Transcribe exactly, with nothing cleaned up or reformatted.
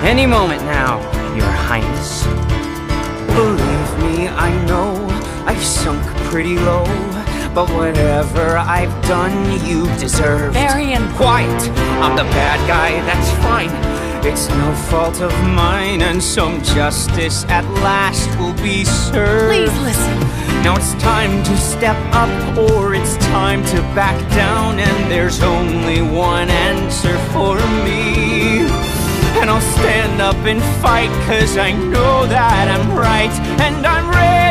Any moment now, Your Highness. Believe me, I know I've sunk pretty low, but whatever I've done, you deserve. Varian. Quiet! I'm the bad guy, that's fine. It's no fault of mine, and some justice at last will be served. Please listen. Now it's time to step up, or it's time to back down, and there's only one answer for me. And I'll stand up and fight, 'cause I know that I'm right, and I'm ready.